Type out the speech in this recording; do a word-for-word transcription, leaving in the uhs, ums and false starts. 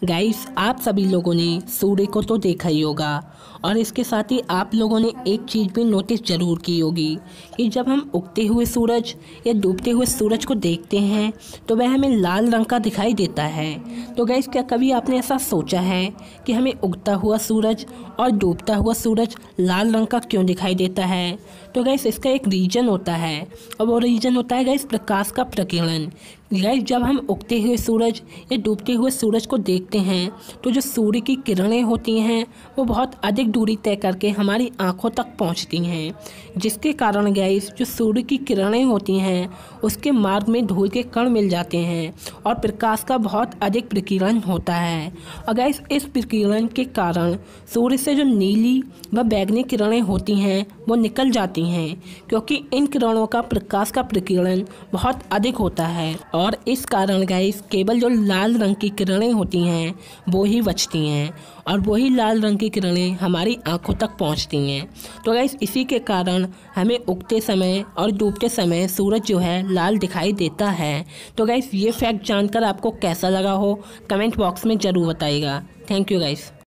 Guys, आप सभी लोगों ने सूर्य को तो देखा ही होगा और इसके साथ ही आप लोगों ने एक चीज़ भी नोटिस ज़रूर की होगी कि जब हम उगते हुए सूरज या डूबते हुए सूरज को देखते हैं तो वह हमें लाल रंग का दिखाई देता है। तो गाइस, क्या कभी आपने ऐसा सोचा है कि हमें उगता हुआ सूरज और डूबता हुआ सूरज लाल रंग का क्यों दिखाई देता है? तो गाइस, इसका एक रीज़न होता है और वो रीज़न होता है गाइस प्रकाश का प्रकीर्णन। गाइस, जब हम उगते हुए सूरज या डूबते हुए सूरज को देखते हैं तो जो सूर्य की किरणें होती हैं वो बहुत अधिक दूरी तय करके हमारी आंखों तक पहुंचती हैं, जिसके कारण गाइस जो सूर्य की किरणें होती हैं उसके मार्ग में धूल के कण मिल जाते हैं और प्रकाश का बहुत अधिक प्रकीर्णन होता है। और गाइस, इस प्रकीर्णन के कारण सूर्य से जो नीली व बैगनी किरणें होती हैं वो निकल जाती हैं, क्योंकि इन किरणों का प्रकाश का प्रकीर्णन बहुत अधिक होता है और इस कारण गाइस केवल जो लाल रंग की किरणें होती हैं वो ही बचती हैं और वही लाल रंग की किरणें हमारी आंखों तक पहुंचती हैं। तो गाइस, इसी के कारण हमें उगते समय और डूबते समय सूरज जो है लाल दिखाई देता है। तो गाइस, ये फैक्ट जानकर आपको कैसा लगा हो कमेंट बॉक्स में ज़रूर बताइएगा। Thank you guys.